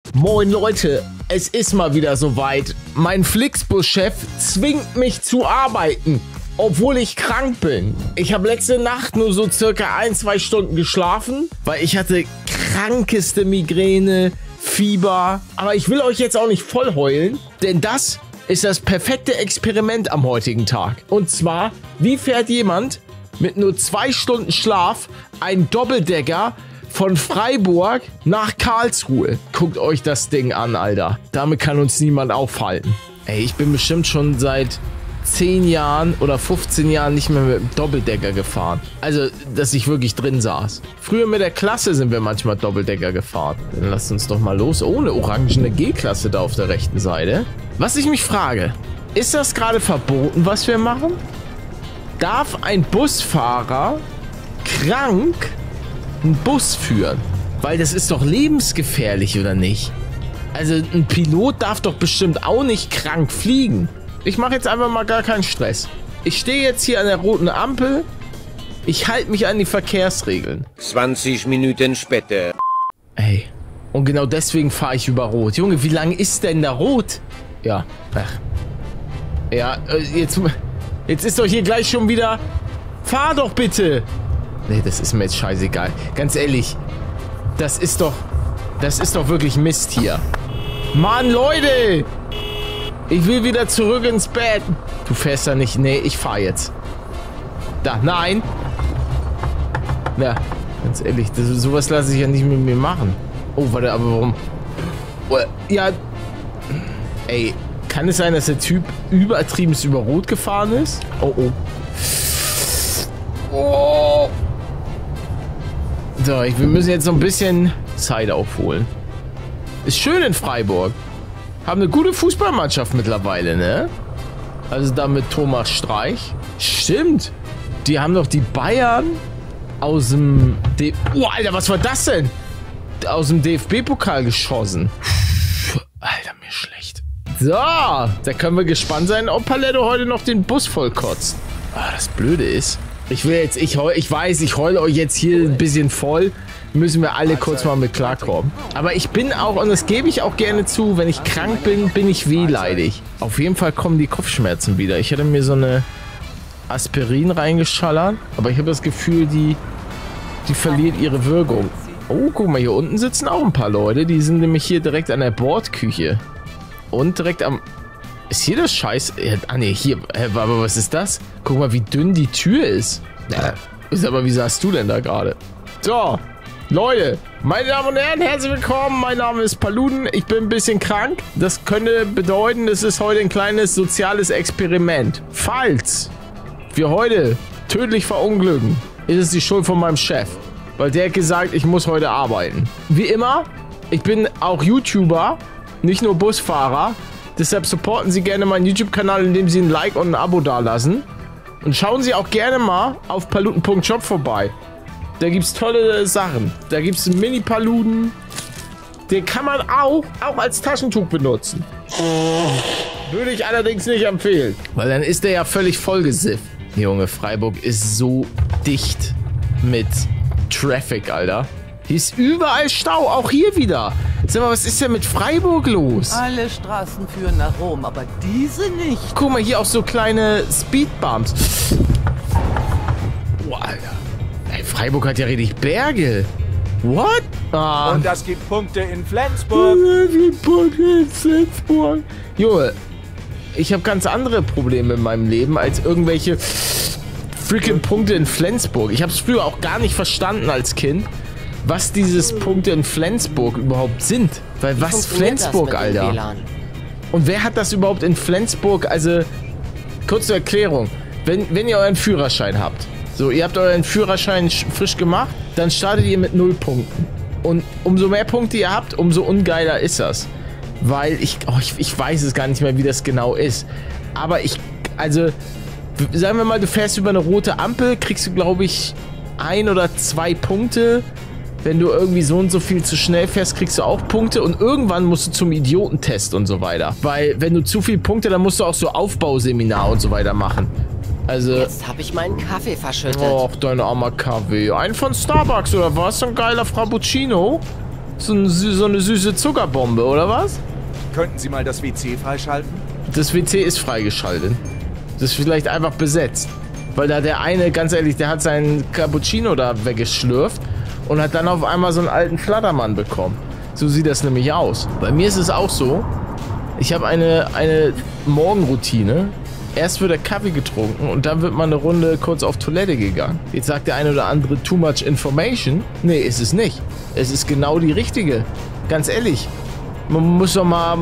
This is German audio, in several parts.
Moin Leute, es ist mal wieder soweit. Mein Flixbus-Chef zwingt mich zu arbeiten, obwohl ich krank bin. Ich habe letzte Nacht nur so circa 1-2 Stunden geschlafen, weil ich hatte krankeste Migräne, Fieber. Aber ich will euch jetzt auch nicht voll heulen, denn das ist das perfekte Experiment am heutigen Tag. Und zwar, wie fährt jemand mit nur 2 Stunden Schlaf einen Doppeldecker von Freiburg nach Karlsruhe? Guckt euch das Ding an, Alter. Damit kann uns niemand aufhalten. Ey, ich bin bestimmt schon seit 10 Jahren oder 15 Jahren nicht mehr mit dem Doppeldecker gefahren. Also, dass ich wirklich drin saß. Früher mit der Klasse sind wir manchmal Doppeldecker gefahren. Dann lasst uns doch mal los. Oh, eine orangene G-Klasse da auf der rechten Seite. Was ich mich frage, ist das gerade verboten, was wir machen? Darf ein Busfahrer krank einen Bus führen? Weil das ist doch lebensgefährlich, oder nicht? Also ein Pilot darf doch bestimmt auch nicht krank fliegen. Ich mache jetzt einfach mal gar keinen Stress. Ich stehe jetzt hier an der roten Ampel. Ich halte mich an die Verkehrsregeln. 20 Minuten später. Ey, und genau deswegen fahre ich über Rot. Junge, wie lange ist denn da Rot? Ja, ach. Ja, jetzt ist doch hier gleich schon wieder... Fahr doch bitte! Nee, das ist mir jetzt scheißegal. Ganz ehrlich, das ist doch wirklich Mist hier. Mann, Leute! Ich will wieder zurück ins Bett. Du fährst da nicht. Nee, ich fahr jetzt. Da, nein. Ja, ganz ehrlich, sowas lasse ich ja nicht mit mir machen. Oh, warte, aber warum? Oh, ja. Ey, kann es sein, dass der Typ übertrieben über Rot gefahren ist? Oh, oh. Oh. So, wir müssen jetzt so ein bisschen Zeit aufholen. Ist schön in Freiburg. Haben eine gute Fußballmannschaft mittlerweile, ne? Also da mit Thomas Streich. Stimmt. Die haben doch die Bayern aus dem... Oh, Alter, was war das denn? Aus dem DFB-Pokal geschossen. Alter, mir schlecht. So, da können wir gespannt sein, ob Paletto heute noch den Bus vollkotzt. Ah, das Blöde ist... Ich weiß, ich heule euch jetzt hier ein bisschen voll. Müssen wir alle kurz mal mit klarkommen. Aber ich bin auch, und das gebe ich auch gerne zu, wenn ich krank bin, bin ich wehleidig. Auf jeden Fall kommen die Kopfschmerzen wieder. Ich hätte mir so eine Aspirin reingeschallert, aber ich habe das Gefühl, die verliert ihre Wirkung. Oh, guck mal, hier unten sitzen auch ein paar Leute. Die sind nämlich hier direkt an der Bordküche. Und direkt am... Ist hier das Scheiß... Ah, ne, hier. Aber was ist das? Guck mal, wie dünn die Tür ist. Ist aber, wie saßt du denn da gerade? So, Leute, meine Damen und Herren, herzlich willkommen. Mein Name ist Paluten. Ich bin ein bisschen krank. Das könnte bedeuten, es ist heute ein kleines soziales Experiment. Falls wir heute tödlich verunglücken, ist es die Schuld von meinem Chef. Weil der hat gesagt, ich muss heute arbeiten. Wie immer, ich bin auch YouTuber, nicht nur Busfahrer. Deshalb supporten Sie gerne meinen YouTube-Kanal, indem Sie ein Like und ein Abo dalassen. Und schauen Sie auch gerne mal auf paluten.shop vorbei. Da gibt es tolle Sachen. Da gibt es einen Mini-Paluten. Den kann man auch als Taschentuch benutzen. Würde ich allerdings nicht empfehlen. Weil dann ist der ja völlig vollgesifft. Junge, Freiburg ist so dicht mit Traffic, Alter. Hier ist überall Stau, auch hier wieder. Sag mal, was ist denn mit Freiburg los? Alle Straßen führen nach Rom, aber diese nicht. Guck mal, hier auch so kleine Speedbumps. Oh, Alter. Ey, Freiburg hat ja richtig Berge. What? Ah. Und das gibt Punkte in Flensburg. Junge, ich habe ganz andere Probleme in meinem Leben als irgendwelche freaking Punkte in Flensburg. Ich habe es früher auch gar nicht verstanden als Kind, was dieses Punkte in Flensburg überhaupt sind. Weil was Flensburg, Alter? Und wer hat das überhaupt in Flensburg? Also, kurze Erklärung. Wenn ihr euren Führerschein habt, so, ihr habt euren Führerschein frisch gemacht, dann startet ihr mit 0 Punkten. Und umso mehr Punkte ihr habt, umso ungeiler ist das. Weil ich weiß es gar nicht mehr, wie das genau ist. Aber also, sagen wir mal, du fährst über eine rote Ampel, kriegst du, glaube ich, 1 oder 2 Punkte. Wenn du irgendwie so und so viel zu schnell fährst, kriegst du auch Punkte. Und irgendwann musst du zum Idiotentest und so weiter. Weil, wenn du zu viel Punkte, dann musst du auch so Aufbauseminar und so weiter machen. Also... Jetzt habe ich meinen Kaffee verschüttet. Och, dein armer Kaffee. Ein von Starbucks oder was? So ein geiler Frappuccino? So eine süße Zuckerbombe, oder was? Könnten Sie mal das WC freischalten? Das WC ist freigeschaltet. Das ist vielleicht einfach besetzt. Weil da der eine, ganz ehrlich, der hat seinen Cappuccino da weggeschlürft und hat dann auf einmal so einen alten Flattermann bekommen. So sieht das nämlich aus. Bei mir ist es auch so, ich habe eine Morgenroutine. Erst wird der Kaffee getrunken und dann wird mal eine Runde kurz auf Toilette gegangen. Jetzt sagt der eine oder andere too much information. Nee, ist es nicht. Es ist genau die richtige. Ganz ehrlich. Man muss doch mal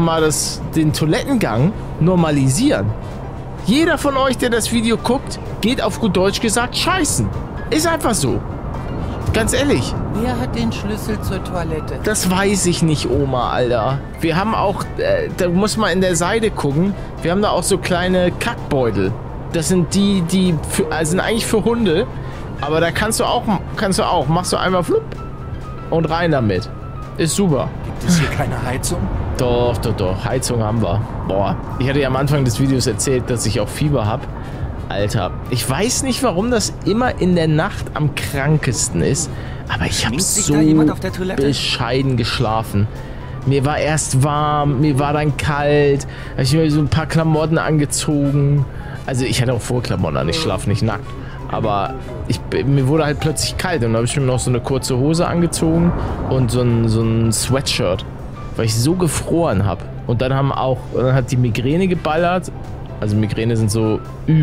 den Toilettengang normalisieren. Jeder von euch, der das Video guckt, geht auf gut Deutsch gesagt scheißen. Ist einfach so. Ganz ehrlich. Wer hat den Schlüssel zur Toilette? Das weiß ich nicht, Oma, Alter. Wir haben auch, da muss man in der Seite gucken, wir haben da auch so kleine Kackbeutel. Das sind die sind eigentlich für Hunde, aber da kannst du auch, machst du einmal flupp und rein damit. Ist super. Gibt es hier keine Heizung? Doch, Heizung haben wir. Boah, ich hatte ja am Anfang des Videos erzählt, dass ich auch Fieber habe. Alter, ich weiß nicht, warum das immer in der Nacht am krankesten ist, aber ich habe so bescheiden geschlafen. Mir war erst warm, mir war dann kalt, habe ich mir so ein paar Klamotten angezogen. Also ich hatte auch Vorklamotten an, ich schlafe nicht nackt. Aber mir wurde halt plötzlich kalt und dann habe ich mir noch so eine kurze Hose angezogen und so ein Sweatshirt, weil ich so gefroren habe. Und dann hat die Migräne geballert. Also Migräne sind so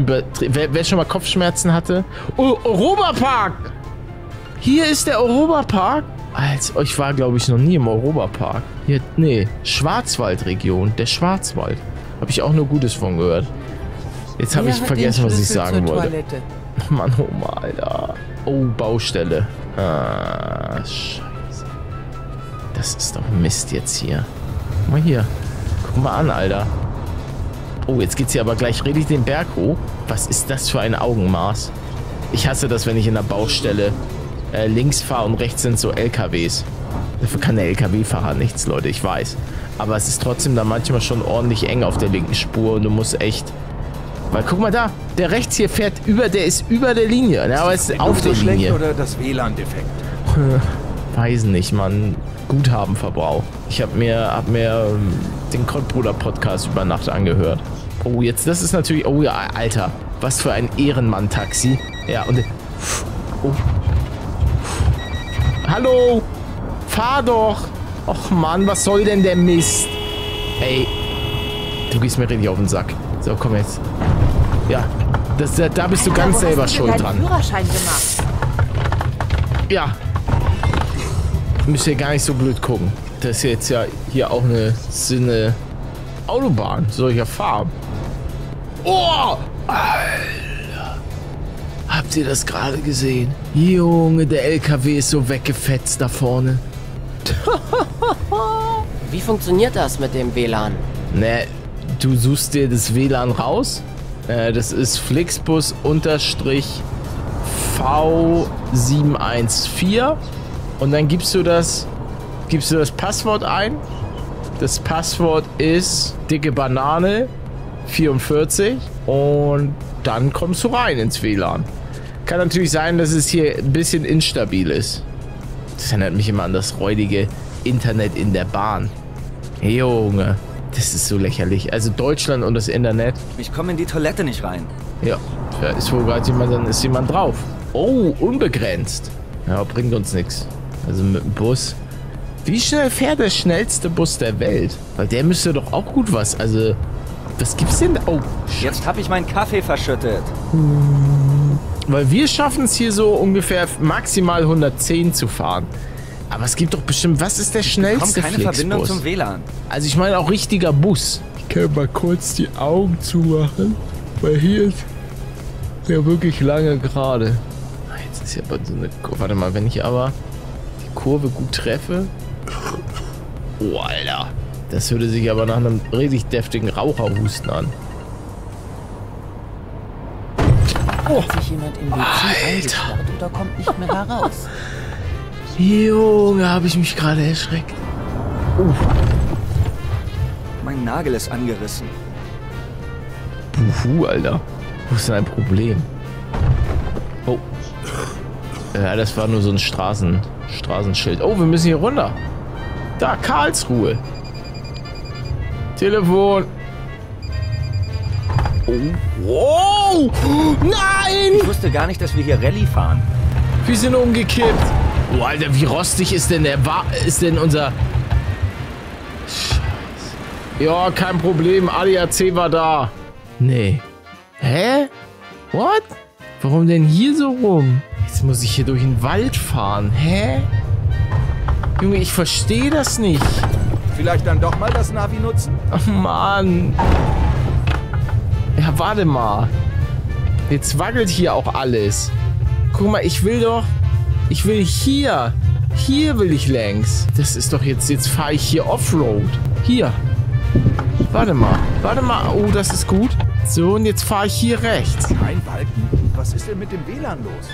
wer schon mal Kopfschmerzen hatte? Oh, Europapark! Hier ist der Europapark. Ich war, glaube ich, noch nie im Europapark. Hier, nee, Schwarzwaldregion, der Schwarzwald. Habe ich auch nur Gutes von gehört. Jetzt habe ich vergessen, was ich sagen wollte. Mann, Oma, Alter. Oh, Baustelle. Ah, scheiße. Das ist doch Mist jetzt hier. Guck mal hier. Guck mal an, Alter. Oh, jetzt geht's hier aber gleich richtig den Berg hoch. Was ist das für ein Augenmaß? Ich hasse das, wenn ich in der Baustelle links fahre und rechts sind so LKWs. Dafür kann der LKW-Fahrer nichts, Leute, ich weiß. Aber es ist trotzdem dann manchmal schon ordentlich eng auf der linken Spur und du musst echt... Weil guck mal da, der rechts hier fährt der ist über der Linie. Ne, aber es ist auf der Linie. Oder das WLAN-Defekt? Weiß nicht, Mann. Guthabenverbrauch. Ich hab mir den Kottbruder-Podcast über Nacht angehört. Oh, jetzt, das ist natürlich... Oh ja, Alter. Was für ein Ehrenmann-Taxi. Ja, und... Oh. Hallo! Fahr doch! Och Mann, was soll denn der Mist? Ey. Du gehst mir richtig auf den Sack. So, komm jetzt. Ja. Da bist du ganz selber schuld dran. Führerschein gemacht? Ja. Müsst ihr gar nicht so blöd gucken. Das ist jetzt ja hier auch eine Autobahn. Solcher Farben. Oh! Alter. Habt ihr das gerade gesehen? Junge, der LKW ist so weggefetzt da vorne. Wie funktioniert das mit dem WLAN? Ne, du suchst dir das WLAN raus. Das ist Flixbus-V714. Und dann gibst du das Passwort ein. Das Passwort ist dicke Banane 44 und dann kommst du rein ins WLAN. Kann natürlich sein, dass es hier ein bisschen instabil ist. Das erinnert mich immer an das räudige Internet in der Bahn. Junge, das ist so lächerlich. Also Deutschland und das Internet. Ich komme in die Toilette nicht rein. Ja, da ist wohl gerade jemand, dann ist jemand drauf. Oh, unbegrenzt. Ja, bringt uns nichts. Also mit dem Bus. Wie schnell fährt der schnellste Bus der Welt? Weil der müsste doch auch gut was. Also, was gibt's denn? Oh, jetzt habe ich meinen Kaffee verschüttet. Weil wir schaffen es hier so ungefähr maximal 110 zu fahren. Aber es gibt doch bestimmt, was ist der schnellste keine Flixbus? Verbindung zum WLAN. Also ich meine auch richtiger Bus. Ich kann mal kurz die Augen zumachen, weil hier ist ja wirklich lange gerade. Jetzt ist ja so eine Kurve. Warte mal, wenn ich aber die Kurve gut treffe. Oh, Alter. Das hörte sich aber nach einem richtig deftigen Raucherhusten an. Oh. Hat sich jemand im WC eingesperrt oder kommt nicht mehr heraus? Junge, habe ich mich gerade erschreckt. Mein Nagel ist angerissen. Puhu, Alter. Wo ist denn ein Problem? Oh. Ja, das war nur so ein Straßenschild. Oh, wir müssen hier runter. Da, Karlsruhe. Telefon. Oh, wow. Nein! Ich wusste gar nicht, dass wir hier Rallye fahren. Wir sind umgekippt. Oh, Alter, wie rostig ist denn unser... Scheiße. Ja, kein Problem. ADAC war da. Nee. Hä? What? Warum denn hier so rum? Jetzt muss ich hier durch den Wald fahren. Hä? Junge, ich verstehe das nicht. Vielleicht dann doch mal das Navi nutzen? Ach, Mann. Ja, warte mal. Jetzt wackelt hier auch alles. Guck mal, ich will hier. Hier will ich längs. Das ist doch jetzt fahre ich hier Offroad. Hier. Warte mal. Oh, das ist gut. So, und jetzt fahre ich hier rechts. Kein Balken. Was ist denn mit dem WLAN los?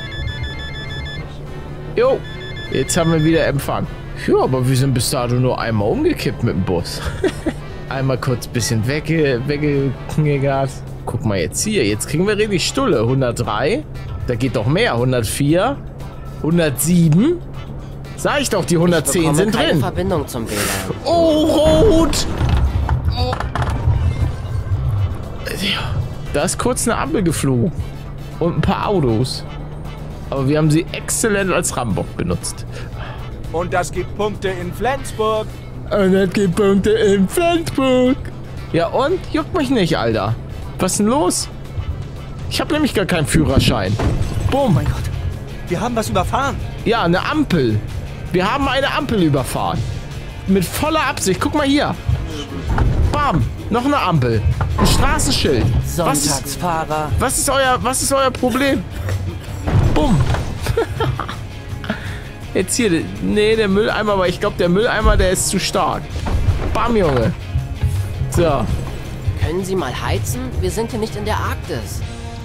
Jo, jetzt haben wir wieder Empfang. Ja, aber wir sind bis dato nur einmal umgekippt mit dem Bus. Einmal kurz ein bisschen weggekniggert. Guck mal jetzt hier. Jetzt kriegen wir richtig Stulle. 103. Da geht doch mehr. 104. 107. Sag ich doch, die 110 sind keine drin. Verbindung zum WLAN. Oh, rot. Oh. Da ist kurz eine Ampel geflogen. Und ein paar Autos. Aber wir haben sie exzellent als Rambock benutzt. Und das gibt Punkte in Flensburg. Und das gibt Punkte in Flensburg. Ja und? Juckt mich nicht, Alter. Was ist denn los? Ich habe nämlich gar keinen Führerschein. Bumm. Oh mein Gott. Wir haben was überfahren. Ja, eine Ampel. Wir haben eine Ampel überfahren. Mit voller Absicht. Guck mal hier. Bam. Noch eine Ampel. Ein Straßenschild. Sonntagsfahrer. Was ist euer Problem? Bumm. Jetzt hier. Nee, der Mülleimer, aber ich glaube, der Mülleimer, der ist zu stark. Bam, Junge. So. Können Sie mal heizen? Wir sind hier nicht in der Arktis.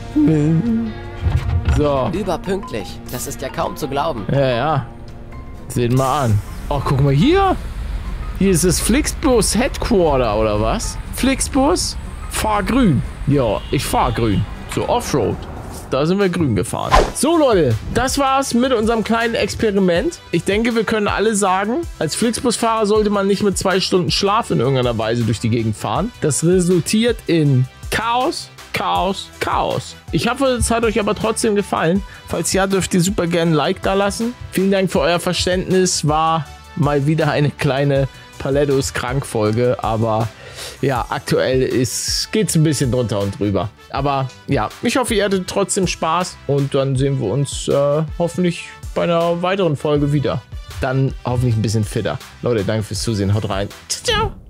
So. Überpünktlich. Das ist ja kaum zu glauben. Ja. Sehen wir an. Oh, guck mal hier. Hier ist das Flixbus Headquarter, oder was? Flixbus? Fahr grün. Ja, ich fahr grün. So Offroad. Da sind wir grün gefahren. So, Leute. Das war's mit unserem kleinen Experiment. Ich denke, wir können alle sagen, als Flixbusfahrer sollte man nicht mit 2 Stunden Schlaf in irgendeiner Weise durch die Gegend fahren. Das resultiert in Chaos. Chaos, Chaos. Ich hoffe, es hat euch aber trotzdem gefallen. Falls ja, dürft ihr super gerne ein Like da lassen. Vielen Dank für euer Verständnis. War mal wieder eine kleine Palettos-Krank-Folge. Aber ja, aktuell geht's ein bisschen drunter und drüber. Aber ja, ich hoffe, ihr hattet trotzdem Spaß. Und dann sehen wir uns hoffentlich bei einer weiteren Folge wieder. Dann hoffentlich ein bisschen fitter. Leute, danke fürs Zusehen. Haut rein. Ciao, ciao.